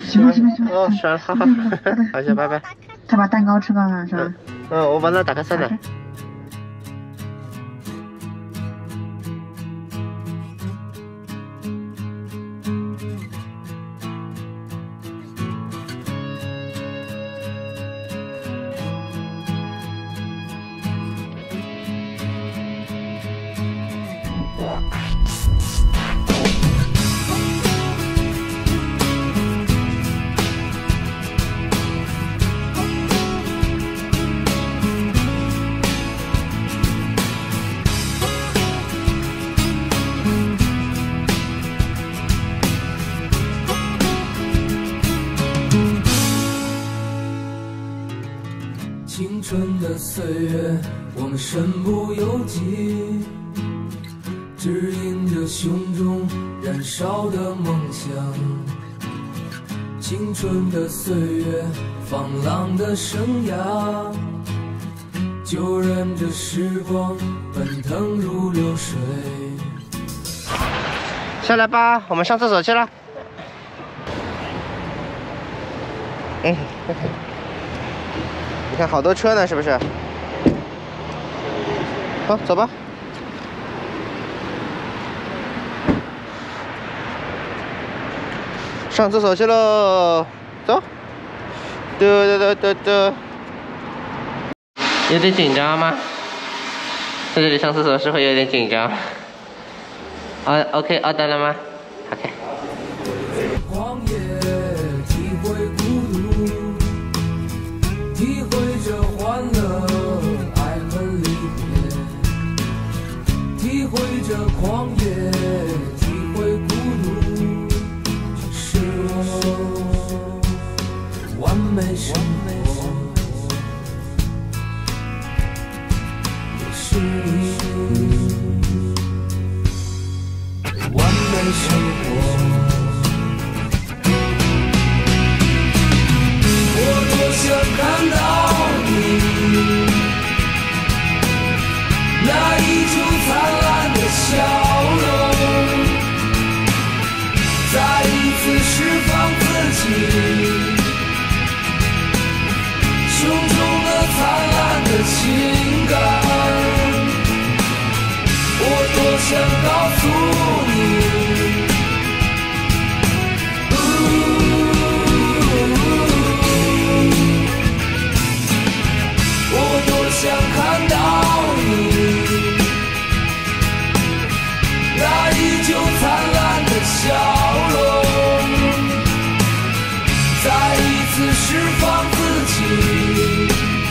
行吧行吧行吧。 哦，算了，好好，好，先拜拜。 他把蛋糕吃完了是吧？ 我把它打开3奶。 青春的岁月，我们身不由己，指引着胸中燃烧的梦想。青春的岁月，放浪的生涯，就任着时光奔腾如流水。 下来吧，我们上厕所去了。你看好多车呢，是不是？好，走吧。上厕所去喽，走。嘟。有点紧张吗？在这里上厕所是会有点紧张。OK， 到了吗 ？OK。 荒野，体会孤独，体会着欢乐，爱恨离别，体会着狂野，体会孤独，这是我完美生活，也是你完美生活。想看到你那依旧灿烂的笑容，再一次释放自己胸中的灿烂的情感。我多想告诉你，想看到你那依旧灿烂的笑容，再一次释放自己。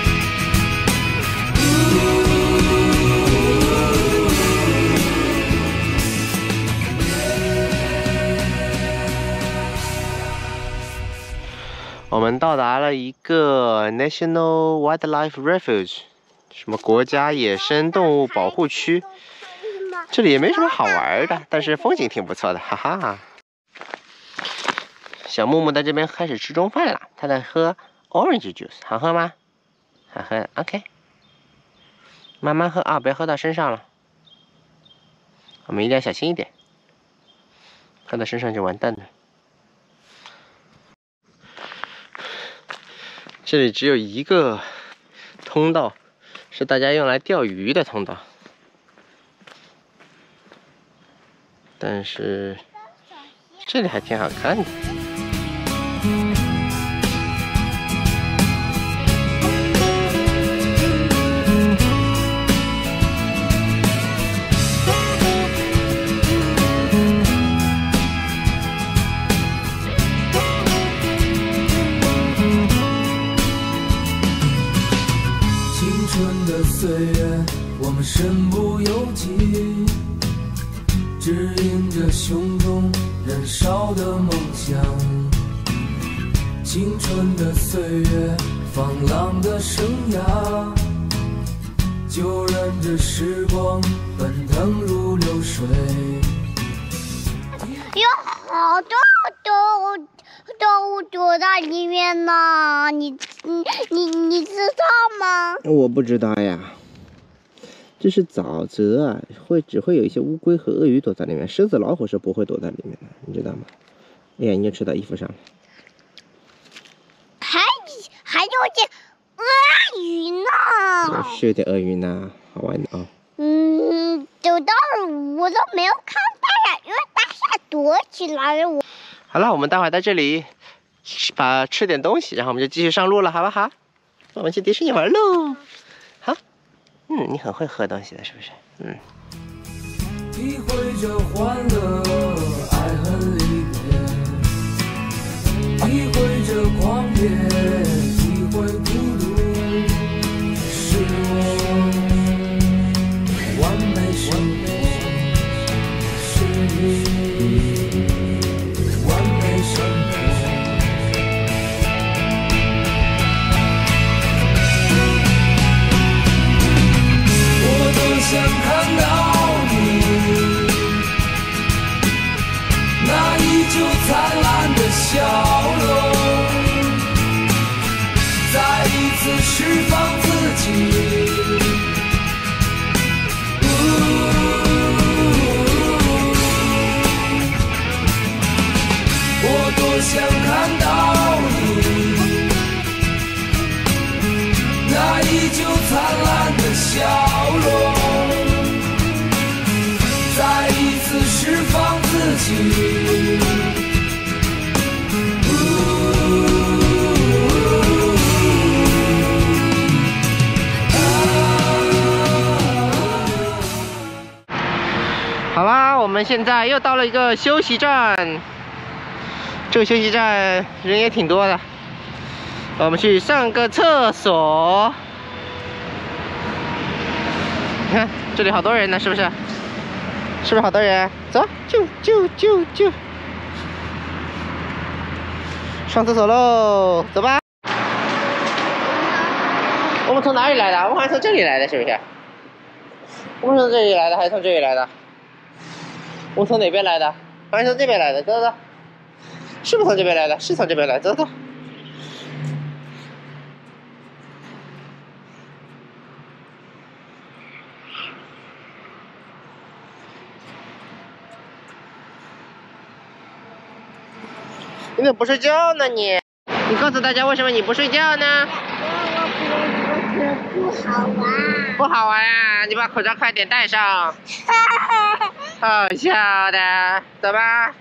我们到达了一个 National Wildlife Refuge， 什么国家野生动物保护区。这里也没什么好玩的，但是风景挺不错的，哈哈。小木木在这边开始吃中饭了，他在喝 orange juice， 好喝吗？好喝 ，OK。慢慢喝啊，不要喝到身上了。我们一定要小心一点，喝到身上就完蛋了。这里只有一个通道，是大家用来钓鱼的通道。但是这里还挺好看的。 岁月，我们身不由己，指引着胸中燃烧的梦想。青春的岁月，放浪的生涯，就任着时光奔腾如流水。 有好多动物躲在里面呢，你知道吗？ 我不知道呀，这是沼泽啊，只会有一些乌龟和鳄鱼躲在里面，狮子、老虎是不会躲在里面的，你知道吗？哎呀，你就吃到衣服上了。 有点鳄鱼呢。 是有点鳄鱼呢，好玩的哦。 走到我都没有看大侠，因为大侠躲起来了。 好了，我们待会儿在这里吃点东西，然后我们就继续上路了，好不好？我们去迪士尼玩喽。好，你很会喝东西的，是不是？ 体会着欢乐，爱恨离别，体会着狂野，体会孤独，是我完美生活，是你完美生活。我多想看到那依旧灿烂的笑容，再一次释放自己。我多想看到你，那依旧灿烂的笑容。再一次释放自己。 好啦，我们现在又到了一个休息站，这个休息站人也挺多的，我们去上个厕所。你看这里好多人呢，是不是？是不是好多人？走，就，上厕所喽，走吧。我们从哪里来的？我们好像从这里来的，是不是？我们从这里来的，还是从这里来的？我们从哪边来的？好像从这边来的，走。是不是从这边来的？是从这边来，走。你怎么不睡觉呢你？你告诉大家为什么你不睡觉呢？ 不好玩。 不好玩啊！你把口罩快点戴上。好笑的，走吧。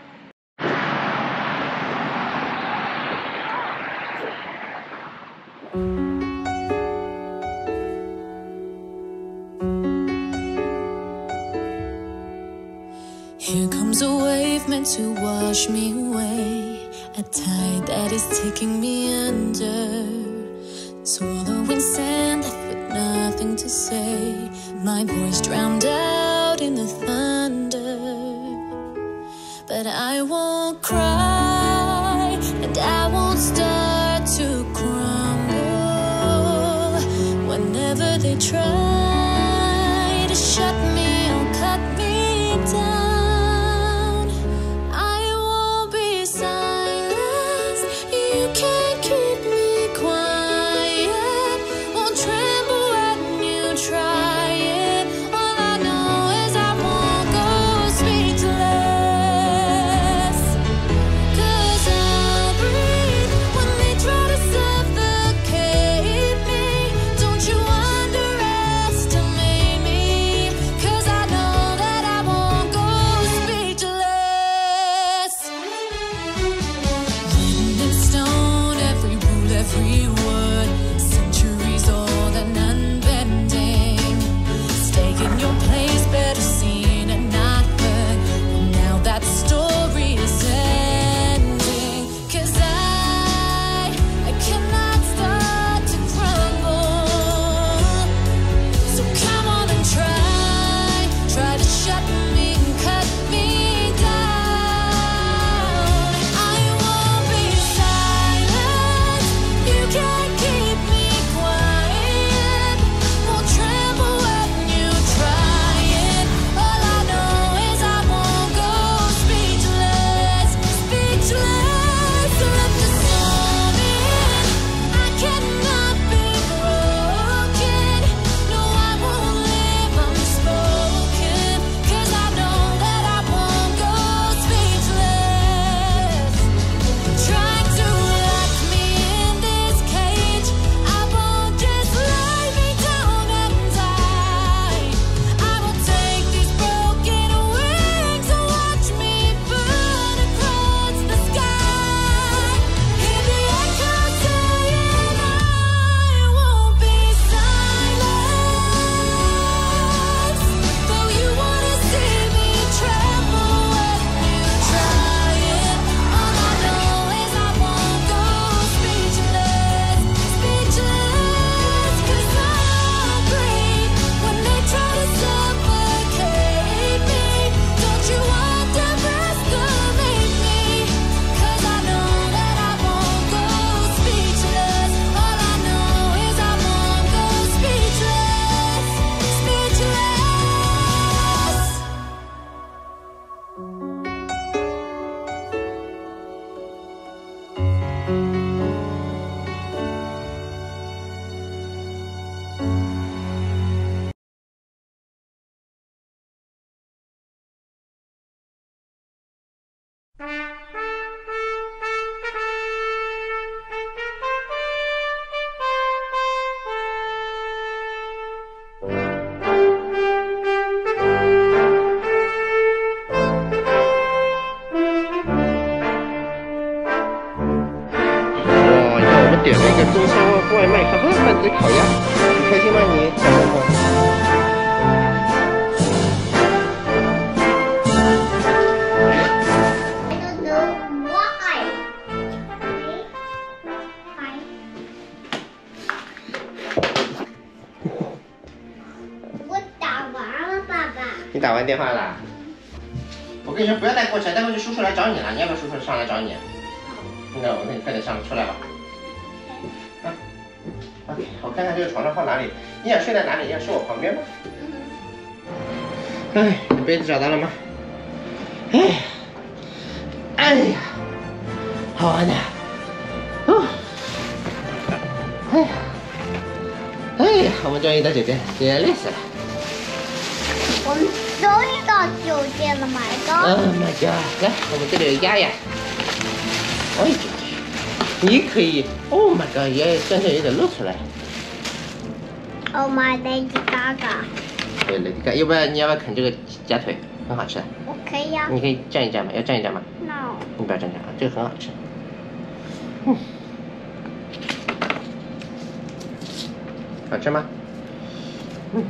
Here comes a wave meant to wash me away, a tide that is taking me under, swallowing sand left with nothing to say, my voice drowned out in the thunder. But I won't cry, and I won't start to crumble. Whenever they try to shut me or cut me down, you 点了一个中餐外卖，哈哈，饭子烤鸭，你开心吗你？小朋友？你打完电话啦？我跟你说，不要带过去，带过去叔叔来找你了。你要不要叔叔上来找你？那我那你快点上出来吧。啊 ，OK， 我看看这个床上放哪里。你想睡在哪里？你想睡我旁边吗？哎，你杯子找到了吗？哎呀，好玩的。哦，哎呀，我们终于到酒店，姐姐累死了。 我们终于到酒店了，My God！ Oh my god！ 来，我们这里有鸭呀。哎，你可以。Oh my god！ 鸭身上有点露出来。 Oh my Lady Gaga！ 对，Lady Gaga，要不然你要不要啃这个夹腿？很好吃的。 我可以呀。 你可以蘸一蘸吗？要蘸一蘸吗 No。 你不要蘸啊，这个很好吃。嗯。好吃吗？嗯。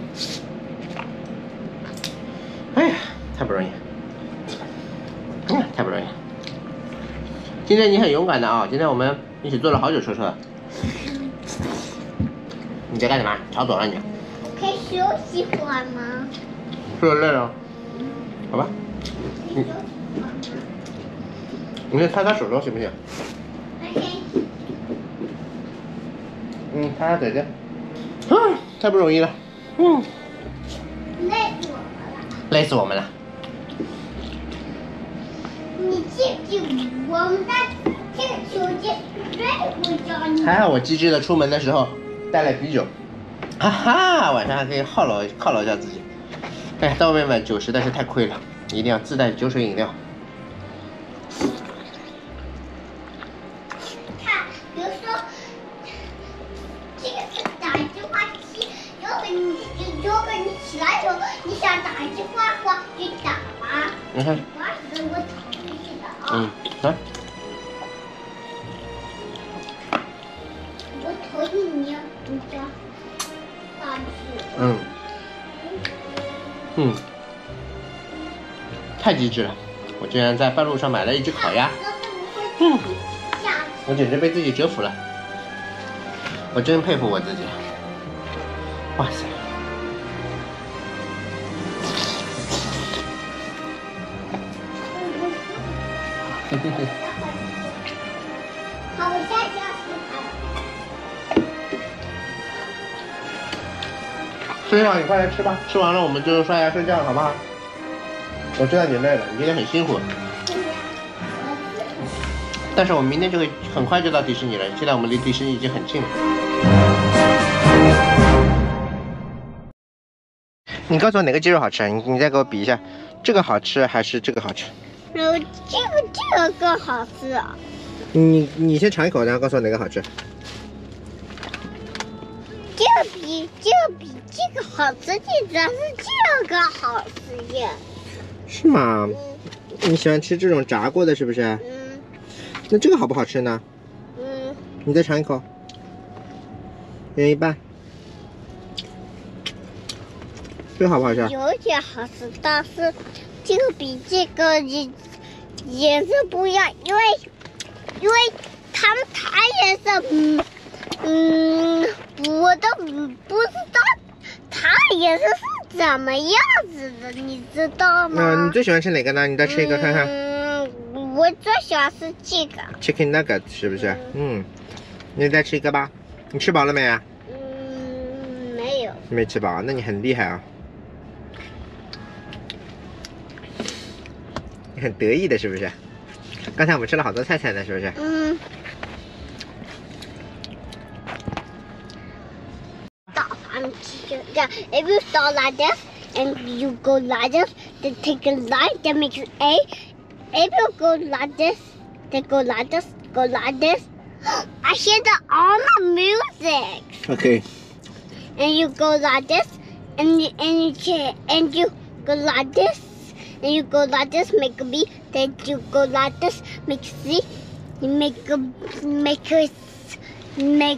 哎呀，太不容易，太不容易。今天你很勇敢的啊！今天我们一起坐了好久车车。你在干什么？吵左了你？ 可以休息会儿吗？ 是不是累了？好吧。你先擦擦手肘行不行？ OK。 擦擦嘴嘴。啊，太不容易了。累死我们了。 你记不记我们在这个酒店睡过觉？你还好我机智的出门的时候带了啤酒，哈哈，晚上还可以犒劳一下自己。哎，到外面买酒实在是太亏了，一定要自带酒水饮料。 看，比如说这个是打电话机，如果你起来以后你想打电话的话就打吧。 你看。 我考虑的啊。 来。 我同意你要独家下去。 太机智了！我竟然在半路上买了一只烤鸭。我简直被自己折服了。我真佩服我自己。哇塞！ 好，我下去要吃吃上，你快来吃吧。吃完了我们就刷牙睡觉，好不好？我知道你累了，你今天很辛苦。但是我们明天就会很快就到迪士尼了。现在我们离迪士尼已经很近了。你告诉我哪个鸡肉好吃？你再给我比一下，这个好吃还是这个好吃？ 这个更好吃啊！ 你先尝一口，然后告诉我哪个好吃。 这个比这个好吃，主要是这个好吃耶。 是吗？你喜欢吃这种炸过的，是不是？那这个好不好吃呢？你再尝一口，一人一半。这个好不好吃？ 有点好吃，但是这个比这个颜色不一样，因为它们颜色，我都不知道它颜色是怎么样子的，你知道吗？ 你最喜欢吃哪个呢？你再吃一个看看。 我最喜欢吃这个。 Chicken nugget 是不是？你再吃一个吧。你吃饱了没啊？ 没有。 没吃饱，那你很厉害啊。你很得意的是不是？刚才我们吃了好多菜呢，是不是？ If you start like this and you go like this, then take a line that makes A. If you go like this, then go like this, go like this. I hear all the music. Okay. And you go like this, and you go like this, and you go like this, make a B. Then you go like this, make C. You make a make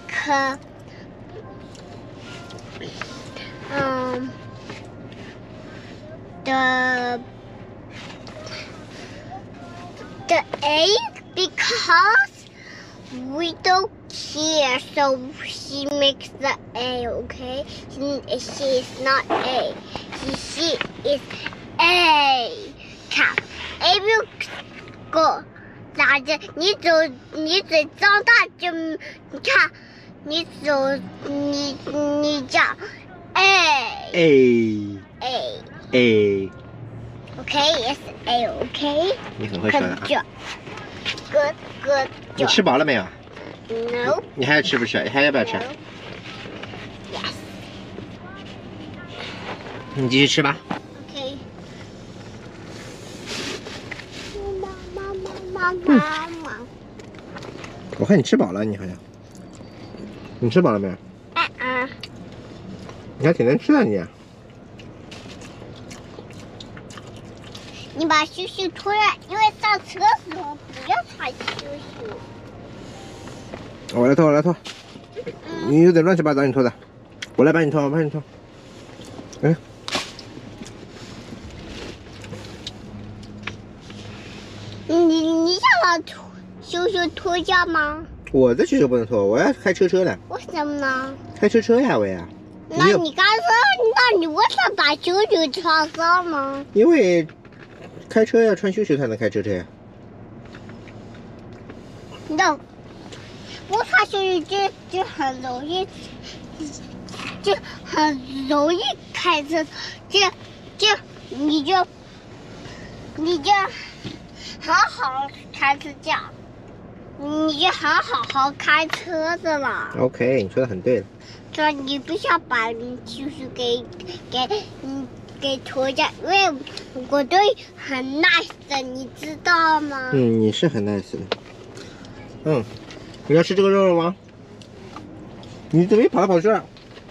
the A because we don't care, so she makes the A, okay? She is not A. She is A. 看 ，A 不够，拿着你走，你嘴张大就，你看，你走，你讲 A A A A， OK is A OK。 你很会说的啊。 Good good 你吃饱了没有？ No 你还要吃不吃？还要不要吃？ Yes 你继续吃吧。 OK。妈。 我看你吃饱了，你好像。你吃饱了没有？你还挺能吃的你。 你把羞羞脱了，因为上厕所不要穿羞羞。 我来脱。你有点乱七八糟，你脱的。我来帮你脱，哎。 你想把羞羞脱掉吗？ 我的羞羞不能脱，我要开车呢。 为什么呢？ 开车呀，我呀。 那你刚说，那你为什么把羞羞穿上呢？ 因为开车要穿羞羞才能开车呀。 No， 不穿羞羞就很容易，就很容易开车，你就很好开车这样，你就很好开车的了。 OK， 你说的很对了。 所以你不想把你羞羞给脱掉，因为我对很 nice 的，你知道吗？ 你是很 nice 的。你要吃这个肉吗？你怎么又跑来跑去了？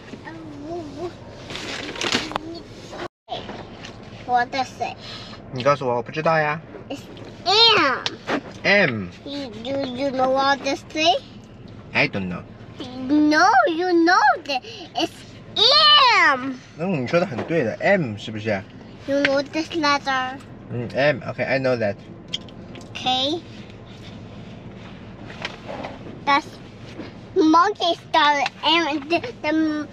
我的谁？ 你告诉我，我不知道呀。 M. M. You know what this say? I don't know. No, you know that it's M. 你说的很对的 ，M 是不是？ You know this letter? M. Okay, I know that. Okay. That's monkey started M.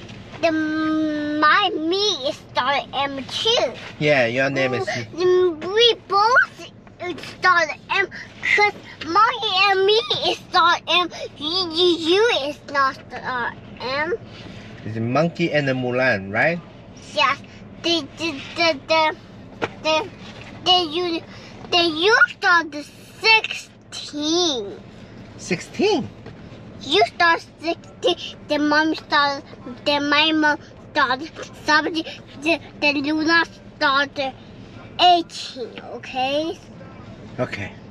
Me is started M too. Yeah, your name is. We both started M because monkey and me is started M. You is not started M. It's Monkey and the Mulan, right? Yes. You started 16. 16. You started 16. Then my mom started 17. Then Luna started 18. Okay. Okay.